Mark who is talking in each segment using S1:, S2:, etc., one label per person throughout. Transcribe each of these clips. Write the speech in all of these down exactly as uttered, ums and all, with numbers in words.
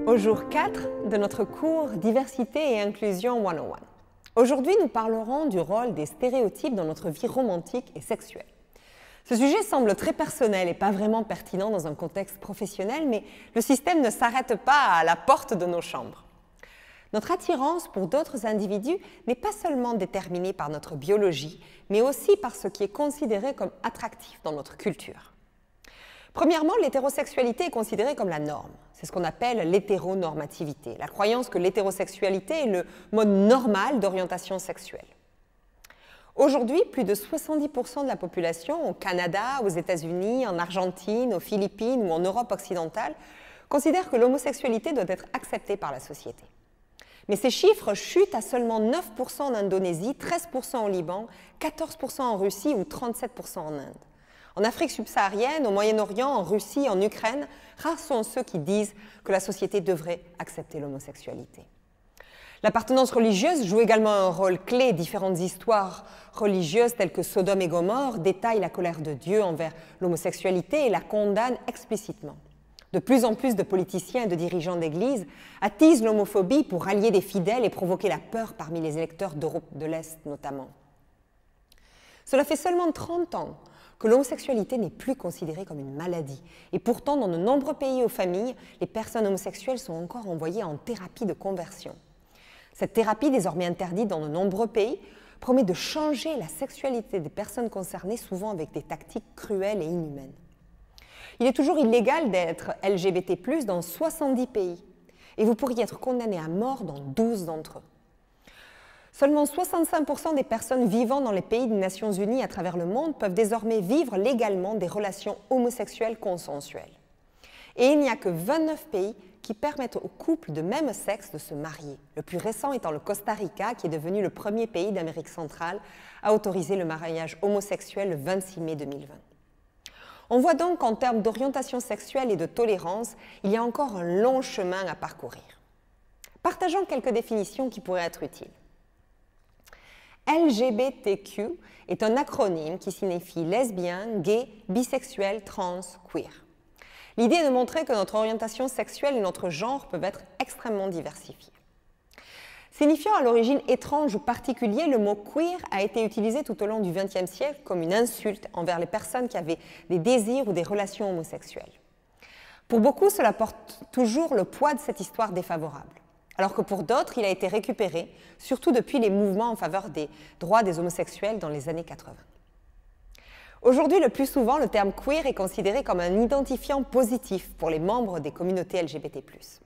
S1: au jour quatre de notre cours Diversité et Inclusion cent un. Aujourd'hui, nous parlerons du rôle des stéréotypes dans notre vie romantique et sexuelle. Ce sujet semble très personnel et pas vraiment pertinent dans un contexte professionnel, mais le système ne s'arrête pas à la porte de nos chambres. Notre attirance pour d'autres individus n'est pas seulement déterminée par notre biologie, mais aussi par ce qui est considéré comme attractif dans notre culture. Premièrement, l'hétérosexualité est considérée comme la norme. C'est ce qu'on appelle l'hétéronormativité, la croyance que l'hétérosexualité est le mode normal d'orientation sexuelle. Aujourd'hui, plus de soixante-dix pour cent de la population au Canada, aux États-Unis, en Argentine, aux Philippines ou en Europe occidentale considère que l'homosexualité doit être acceptée par la société. Mais ces chiffres chutent à seulement neuf pour cent en Indonésie, treize pour cent au Liban, quatorze pour cent en Russie ou trente-sept pour cent en Inde. En Afrique subsaharienne, au Moyen-Orient, en Russie, en Ukraine, rares sont ceux qui disent que la société devrait accepter l'homosexualité. L'appartenance religieuse joue également un rôle clé. Différentes histoires religieuses telles que Sodome et Gomorrhe détaillent la colère de Dieu envers l'homosexualité et la condamnent explicitement. De plus en plus de politiciens et de dirigeants d'Église attisent l'homophobie pour rallier des fidèles et provoquer la peur parmi les électeurs d'Europe de l'Est notamment. Cela fait seulement trente ans que l'homosexualité n'est plus considérée comme une maladie. Et pourtant, dans de nombreux pays ou familles, les personnes homosexuelles sont encore envoyées en thérapie de conversion. Cette thérapie, désormais interdite dans de nombreux pays, promet de changer la sexualité des personnes concernées, souvent avec des tactiques cruelles et inhumaines. Il est toujours illégal d'être L G B T plus, dans soixante-dix pays, et vous pourriez être condamné à mort dans douze d'entre eux. Seulement soixante-cinq pour cent des personnes vivant dans les pays des Nations Unies à travers le monde peuvent désormais vivre légalement des relations homosexuelles consensuelles. Et il n'y a que vingt-neuf pays qui permettent aux couples de même sexe de se marier, le plus récent étant le Costa Rica, qui est devenu le premier pays d'Amérique centrale à autoriser le mariage homosexuel le vingt-six mai deux mille vingt. On voit donc qu'en termes d'orientation sexuelle et de tolérance, il y a encore un long chemin à parcourir. Partageons quelques définitions qui pourraient être utiles. L G B T Q est un acronyme qui signifie lesbien, gay, bisexuel, trans, queer. L'idée est de montrer que notre orientation sexuelle et notre genre peuvent être extrêmement diversifiés. Signifiant à l'origine étrange ou particulier, le mot queer a été utilisé tout au long du vingtième siècle comme une insulte envers les personnes qui avaient des désirs ou des relations homosexuelles. Pour beaucoup, cela porte toujours le poids de cette histoire défavorable, alors que pour d'autres, il a été récupéré, surtout depuis les mouvements en faveur des droits des homosexuels dans les années quatre-vingt. Aujourd'hui, le plus souvent, le terme queer est considéré comme un identifiant positif pour les membres des communautés L G B T plus.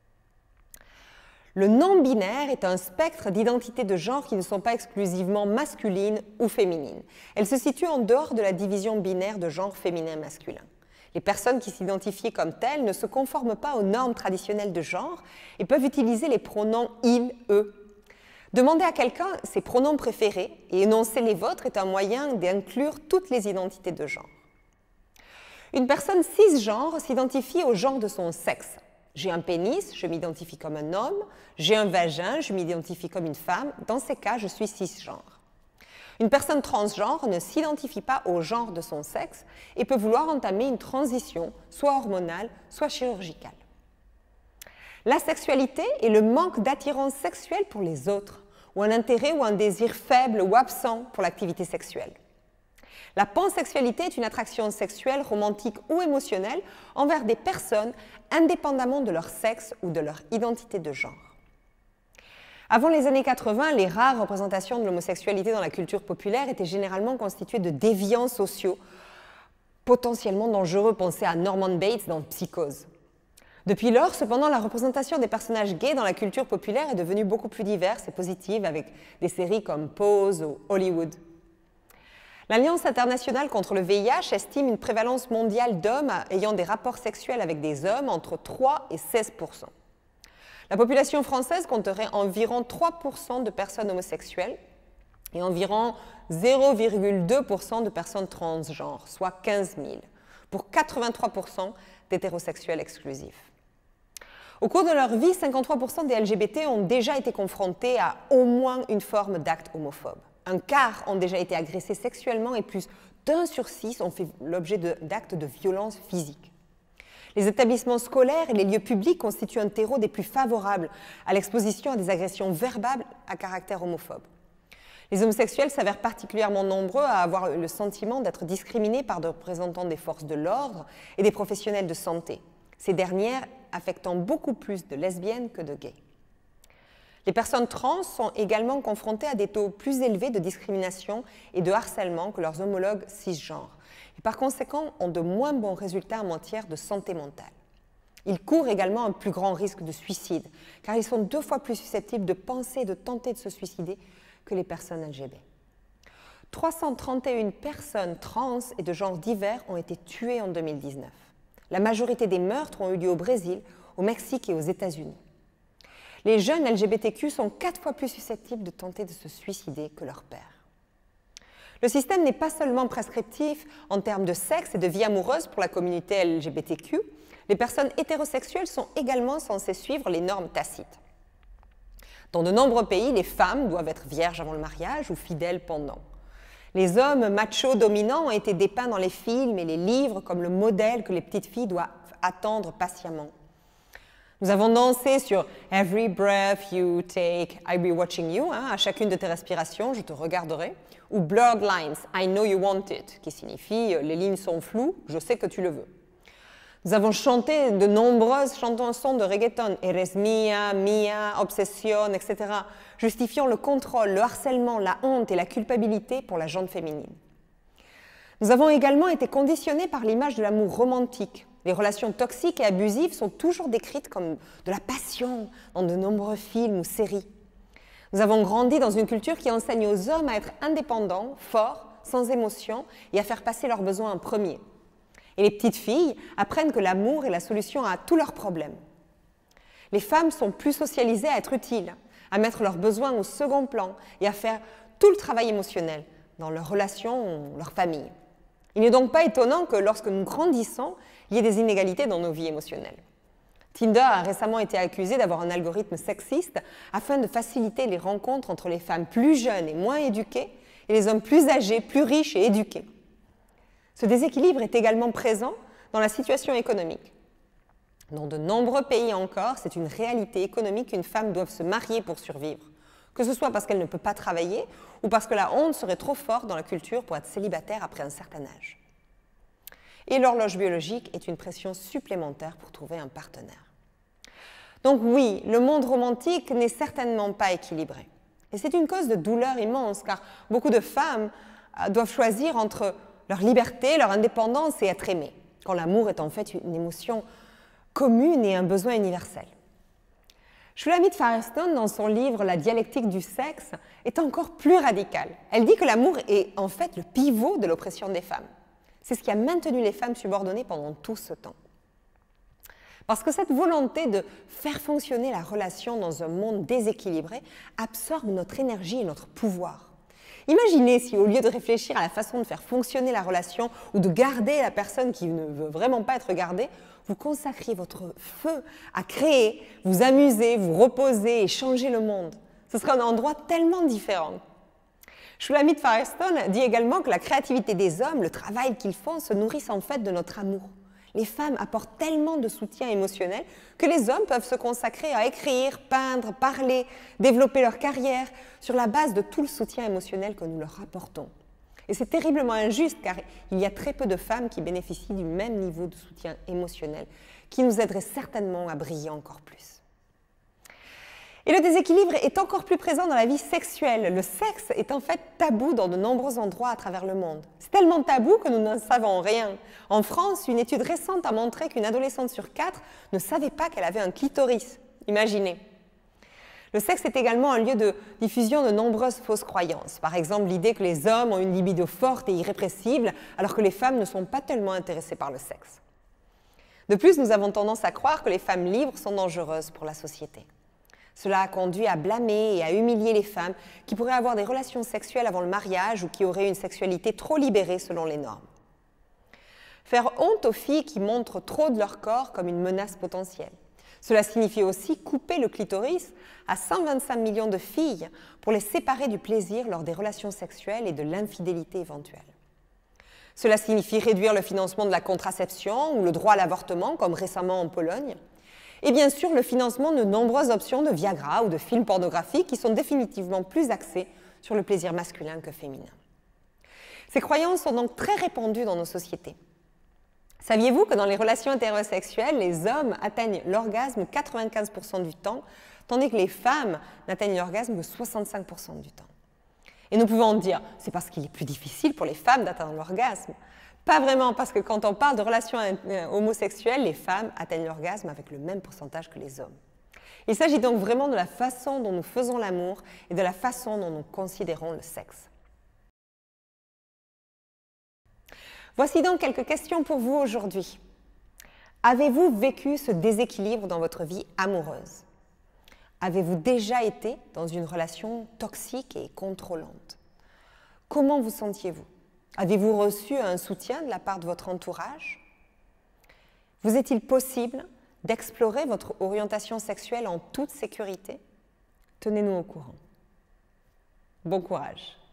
S1: Le non-binaire est un spectre d'identités de genre qui ne sont pas exclusivement masculines ou féminines. Elles se situent en dehors de la division binaire de genre féminin-masculin. Les personnes qui s'identifient comme telles ne se conforment pas aux normes traditionnelles de genre et peuvent utiliser les pronoms « il », « eux ». Demander à quelqu'un ses pronoms préférés et énoncer les vôtres est un moyen d'inclure toutes les identités de genre. Une personne cisgenre s'identifie au genre de son sexe. J'ai un pénis, je m'identifie comme un homme. J'ai un vagin, je m'identifie comme une femme. Dans ces cas, je suis cisgenre. Une personne transgenre ne s'identifie pas au genre de son sexe et peut vouloir entamer une transition, soit hormonale, soit chirurgicale. La sexualité est le manque d'attirance sexuelle pour les autres, ou un intérêt ou un désir faible ou absent pour l'activité sexuelle. La pansexualité est une attraction sexuelle, romantique ou émotionnelle envers des personnes indépendamment de leur sexe ou de leur identité de genre. Avant les années quatre-vingt, les rares représentations de l'homosexualité dans la culture populaire étaient généralement constituées de déviants sociaux potentiellement dangereux. Pensez à Norman Bates dans Psychose. Depuis lors, cependant, la représentation des personnages gays dans la culture populaire est devenue beaucoup plus diverse et positive avec des séries comme Pose ou Hollywood. L'Alliance internationale contre le V I H estime une prévalence mondiale d'hommes ayant des rapports sexuels avec des hommes entre trois et seize pour cent. La population française compterait environ trois pour cent de personnes homosexuelles et environ zéro virgule deux pour cent de personnes transgenres, soit quinze mille, pour quatre-vingt-trois pour cent d'hétérosexuels exclusifs. Au cours de leur vie, cinquante-trois pour cent des L G B T ont déjà été confrontés à au moins une forme d'acte homophobe. Un quart ont déjà été agressés sexuellement et plus d'un sur six ont fait l'objet d'actes de violence physique. Les établissements scolaires et les lieux publics constituent un terreau des plus favorables à l'exposition à des agressions verbales à caractère homophobe. Les homosexuels s'avèrent particulièrement nombreux à avoir le sentiment d'être discriminés par des représentants des forces de l'ordre et des professionnels de santé, ces dernières affectant beaucoup plus de lesbiennes que de gays. Les personnes trans sont également confrontées à des taux plus élevés de discrimination et de harcèlement que leurs homologues cisgenres, et par conséquent ont de moins bons résultats en matière de santé mentale. Ils courent également un plus grand risque de suicide, car ils sont deux fois plus susceptibles de penser et de tenter de se suicider que les personnes L G B T. trois cent trente et une personnes trans et de genres divers ont été tuées en deux mille dix-neuf. La majorité des meurtres ont eu lieu au Brésil, au Mexique et aux États-Unis. Les jeunes L G B T Q sont quatre fois plus susceptibles de tenter de se suicider que leurs pères. Le système n'est pas seulement prescriptif en termes de sexe et de vie amoureuse pour la communauté L G B T Q, les personnes hétérosexuelles sont également censées suivre les normes tacites. Dans de nombreux pays, les femmes doivent être vierges avant le mariage ou fidèles pendant. Les hommes machos dominants ont été dépeints dans les films et les livres comme le modèle que les petites filles doivent attendre patiemment. Nous avons dansé sur « Every breath you take, I'll be watching you hein, », à chacune de tes respirations, je te regarderai, ou « Blurred lines, I know you want it », qui signifie « Les lignes sont floues, je sais que tu le veux ». Nous avons chanté de nombreuses chansons de reggaeton, « Eres mia, mia, obsession », et cetera, justifiant le contrôle, le harcèlement, la honte et la culpabilité pour la gente féminine. Nous avons également été conditionnés par l'image de l'amour romantique. Les relations toxiques et abusives sont toujours décrites comme de la passion dans de nombreux films ou séries. Nous avons grandi dans une culture qui enseigne aux hommes à être indépendants, forts, sans émotion et à faire passer leurs besoins en premier. Et les petites filles apprennent que l'amour est la solution à tous leurs problèmes. Les femmes sont plus socialisées à être utiles, à mettre leurs besoins au second plan et à faire tout le travail émotionnel dans leurs relations ou leur famille. Il n'est donc pas étonnant que lorsque nous grandissons, il y ait des inégalités dans nos vies émotionnelles. Tinder a récemment été accusé d'avoir un algorithme sexiste afin de faciliter les rencontres entre les femmes plus jeunes et moins éduquées et les hommes plus âgés, plus riches et éduqués. Ce déséquilibre est également présent dans la situation économique. Dans de nombreux pays encore, c'est une réalité économique qu'une femme doive se marier pour survivre, que ce soit parce qu'elle ne peut pas travailler ou parce que la honte serait trop forte dans la culture pour être célibataire après un certain âge. Et l'horloge biologique est une pression supplémentaire pour trouver un partenaire. Donc oui, le monde romantique n'est certainement pas équilibré. Et c'est une cause de douleur immense, car beaucoup de femmes doivent choisir entre leur liberté, leur indépendance et être aimées, quand l'amour est en fait une émotion commune et un besoin universel. Shulamit Firestone, dans son livre « La dialectique du sexe », est encore plus radicale. Elle dit que l'amour est en fait le pivot de l'oppression des femmes. C'est ce qui a maintenu les femmes subordonnées pendant tout ce temps. Parce que cette volonté de faire fonctionner la relation dans un monde déséquilibré absorbe notre énergie et notre pouvoir. Imaginez si, au lieu de réfléchir à la façon de faire fonctionner la relation ou de garder la personne qui ne veut vraiment pas être gardée, vous consacriez votre feu à créer, vous amuser, vous reposer et changer le monde. Ce serait un endroit tellement différent. Shulamit Firestone dit également que la créativité des hommes, le travail qu'ils font, se nourrissent en fait de notre amour. Les femmes apportent tellement de soutien émotionnel que les hommes peuvent se consacrer à écrire, peindre, parler, développer leur carrière sur la base de tout le soutien émotionnel que nous leur apportons. Et c'est terriblement injuste car il y a très peu de femmes qui bénéficient du même niveau de soutien émotionnel qui nous aiderait certainement à briller encore plus. Et le déséquilibre est encore plus présent dans la vie sexuelle. Le sexe est en fait tabou dans de nombreux endroits à travers le monde. C'est tellement tabou que nous n'en savons rien. En France, une étude récente a montré qu'une adolescente sur quatre ne savait pas qu'elle avait un clitoris. Imaginez. Le sexe est également un lieu de diffusion de nombreuses fausses croyances. Par exemple, l'idée que les hommes ont une libido forte et irrépressible, alors que les femmes ne sont pas tellement intéressées par le sexe. De plus, nous avons tendance à croire que les femmes libres sont dangereuses pour la société. Cela a conduit à blâmer et à humilier les femmes qui pourraient avoir des relations sexuelles avant le mariage ou qui auraient une sexualité trop libérée selon les normes. Faire honte aux filles qui montrent trop de leur corps comme une menace potentielle. Cela signifie aussi couper le clitoris à cent vingt-cinq millions de filles pour les séparer du plaisir lors des relations sexuelles et de l'infidélité éventuelle. Cela signifie réduire le financement de la contraception ou le droit à l'avortement, comme récemment en Pologne. Et bien sûr, le financement de nombreuses options de Viagra ou de films pornographiques qui sont définitivement plus axés sur le plaisir masculin que féminin. Ces croyances sont donc très répandues dans nos sociétés. Saviez-vous que dans les relations hétérosexuelles, les hommes atteignent l'orgasme quatre-vingt-quinze pour cent du temps, tandis que les femmes n'atteignent l'orgasme que soixante-cinq pour cent du temps? Et nous pouvons dire, c'est parce qu'il est plus difficile pour les femmes d'atteindre l'orgasme. Pas vraiment, parce que quand on parle de relations homosexuelles, les femmes atteignent l'orgasme avec le même pourcentage que les hommes. Il s'agit donc vraiment de la façon dont nous faisons l'amour et de la façon dont nous considérons le sexe. Voici donc quelques questions pour vous aujourd'hui. Avez-vous vécu ce déséquilibre dans votre vie amoureuse? Avez-vous déjà été dans une relation toxique et contrôlante? Comment vous sentiez-vous? Avez-vous reçu un soutien de la part de votre entourage? Vous est-il possible d'explorer votre orientation sexuelle en toute sécurité? Tenez-nous au courant. Bon courage!